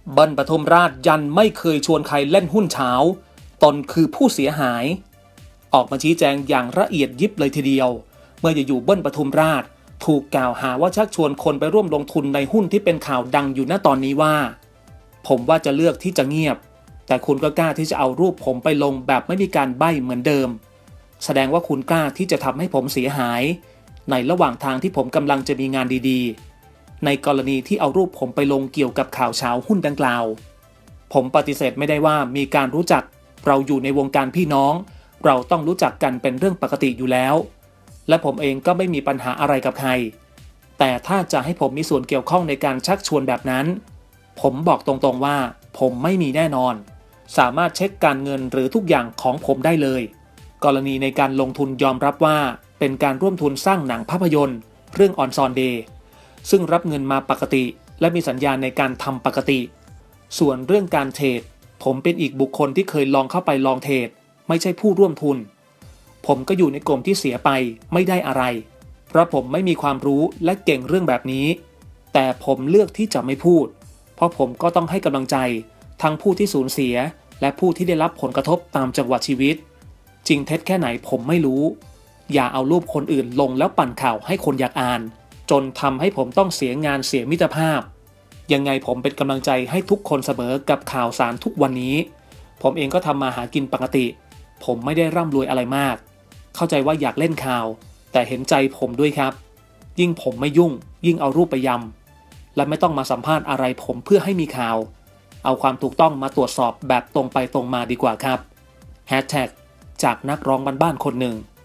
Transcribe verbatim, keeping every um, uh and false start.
เบิ้ลปทุมราชยันไม่เคยชวนใครเล่นหุ้นเช้าตนคือผู้เสียหายออกมาชี้แจงอย่างละเอียดยิบเลยทีเดียวเมื่ออยู่ๆเบิ้ลปทุมราชถูกกล่าวหาว่าชักชวนคนไปร่วมลงทุนในหุ้นที่เป็นข่าวดังอยู่ณตอนนี้ว่าผมว่าจะเลือกที่จะเงียบแต่คุณก็กล้าที่จะเอารูปผมไปลงแบบไม่มีการใบ้เหมือนเดิมแสดงว่าคุณกล้าที่จะทำให้ผมเสียหายในระหว่างทางที่ผมกำลังจะมีงานดีๆในกรณีที่เอารูปผมไปลงเกี่ยวกับข่าวเช้าหุ้นดังกล่าวผมปฏิเสธไม่ได้ว่ามีการรู้จักเราอยู่ในวงการพี่น้องเราต้องรู้จักกันเป็นเรื่องปกติอยู่แล้วและผมเองก็ไม่มีปัญหาอะไรกับใครแต่ถ้าจะให้ผมมีส่วนเกี่ยวข้องในการชักชวนแบบนั้นผมบอกตรงๆว่าผมไม่มีแน่นอนสามารถเช็คการเงินหรือทุกอย่างของผมได้เลยกรณีในการลงทุนยอมรับว่าเป็นการร่วมทุนสร้างหนังภาพยนตร์เรื่อง On Son Day ซึ่งรับเงินมาปกติและมีสัญญาในการทำปกติส่วนเรื่องการเทรดผมเป็นอีกบุคคลที่เคยลองเข้าไปลองเทรดไม่ใช่ผู้ร่วมทุนผมก็อยู่ในกลุ่มที่เสียไปไม่ได้อะไรเพราะผมไม่มีความรู้และเก่งเรื่องแบบนี้แต่ผมเลือกที่จะไม่พูดเพราะผมก็ต้องให้กำลังใจทั้งผู้ที่สูญเสียและผู้ที่ได้รับผลกระทบตามจังหวะชีวิตจริงเท็จแค่ไหนผมไม่รู้อย่าเอารูปคนอื่นลงแล้วปั่นข่าวให้คนอยากอ่านจนทำให้ผมต้องเสียงานเสียมิตรภาพยังไงผมเป็นกำลังใจให้ทุกคนเสมอกับข่าวสารทุกวันนี้ผมเองก็ทำมาหากินปกติผมไม่ได้ร่ำรวยอะไรมากเข้าใจว่าอยากเล่นข่าวแต่เห็นใจผมด้วยครับยิ่งผมไม่ยุ่งยิ่งเอารูปไปยำและไม่ต้องมาสัมภาษณ์อะไรผมเพื่อให้มีข่าวเอาความถูกต้องมาตรวจสอบแบบตรงไปตรงมาดีกว่าครับแฮชแท็กจากนักร้องบ้านๆคนหนึ่ง